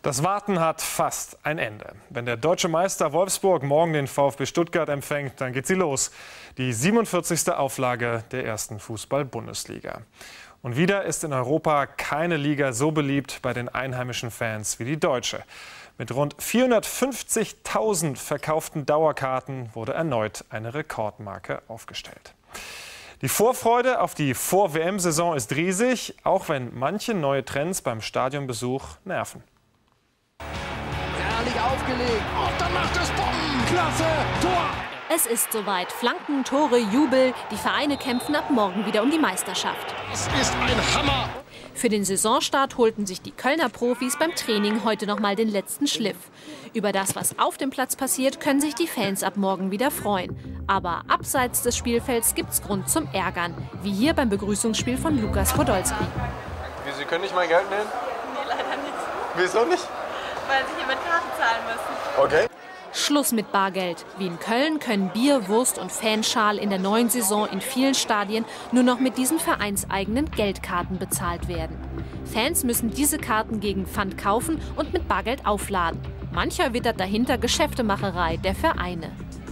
Das Warten hat fast ein Ende. Wenn der deutsche Meister Wolfsburg morgen den VfB Stuttgart empfängt, dann geht sie los. Die 47. Auflage der ersten Fußball-Bundesliga. Und wieder ist in Europa keine Liga so beliebt bei den einheimischen Fans wie die deutsche. Mit rund 450.000 verkauften Dauerkarten wurde erneut eine Rekordmarke aufgestellt. Die Vorfreude auf die Vor-WM-Saison ist riesig, auch wenn manche neue Trends beim Stadionbesuch nerven. Herrlich aufgelegt. Und dann macht es Bomben. Klasse. Tor. Es ist soweit. Flanken, Tore, Jubel. Die Vereine kämpfen ab morgen wieder um die Meisterschaft. Es ist ein Hammer. Für den Saisonstart holten sich die Kölner Profis beim Training heute noch mal den letzten Schliff. Über das, was auf dem Platz passiert, können sich die Fans ab morgen wieder freuen. Aber abseits des Spielfelds gibt's Grund zum Ärgern. Wie hier beim Begrüßungsspiel von Lukas Podolski. Sie können nicht mal Geld nehmen? Nee, leider nicht. Wieso nicht? Weil sie hier mit Karten zahlen müssen. Okay. Schluss mit Bargeld. Wie in Köln können Bier, Wurst und Fanschal in der neuen Saison in vielen Stadien nur noch mit diesen vereinseigenen Geldkarten bezahlt werden. Fans müssen diese Karten gegen Pfand kaufen und mit Bargeld aufladen. Mancher wittert dahinter Geschäftemacherei der Vereine.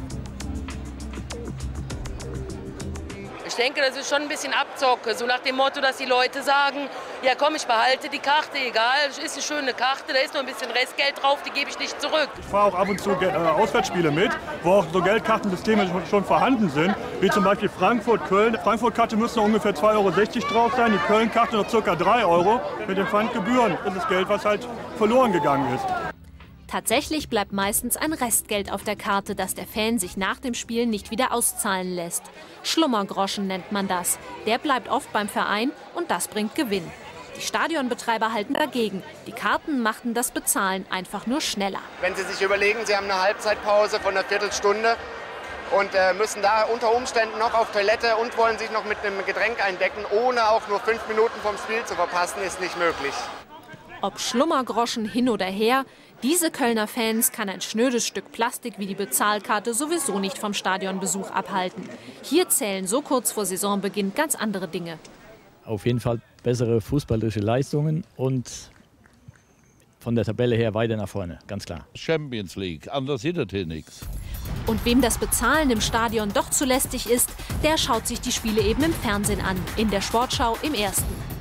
Ich denke, das ist schon ein bisschen Abzocke, so nach dem Motto, dass die Leute sagen, ja komm, ich behalte die Karte, egal, es ist eine schöne Karte, da ist noch ein bisschen Restgeld drauf, die gebe ich nicht zurück. Ich fahre auch ab und zu Auswärtsspiele mit, wo auch so Geldkartensysteme schon vorhanden sind, wie zum Beispiel Frankfurt, Köln. Die Frankfurt-Karte müsste noch ungefähr 2,60 € drauf sein, die Köln-Karte noch ca. 3 € mit den Pfandgebühren. Das ist Geld, was halt verloren gegangen ist. Tatsächlich bleibt meistens ein Restgeld auf der Karte, das der Fan sich nach dem Spiel nicht wieder auszahlen lässt. Schlummergroschen nennt man das. Der bleibt oft beim Verein und das bringt Gewinn. Die Stadionbetreiber halten dagegen. Die Karten machten das Bezahlen einfach nur schneller. Wenn Sie sich überlegen, Sie haben eine Halbzeitpause von einer Viertelstunde und müssen da unter Umständen noch auf Toilette und wollen sich noch mit einem Getränk eindecken, ohne auch nur 5 Minuten vom Spiel zu verpassen, ist nicht möglich. Ob Schlummergroschen hin oder her, diese Kölner Fans kann ein schnödes Stück Plastik wie die Bezahlkarte sowieso nicht vom Stadionbesuch abhalten. Hier zählen so kurz vor Saisonbeginn ganz andere Dinge. Auf jeden Fall bessere fußballerische Leistungen und von der Tabelle her weiter nach vorne, ganz klar. Champions League, anders hittet hier nichts. Und wem das Bezahlen im Stadion doch zu lästig ist, der schaut sich die Spiele eben im Fernsehen an, in der Sportschau im Ersten.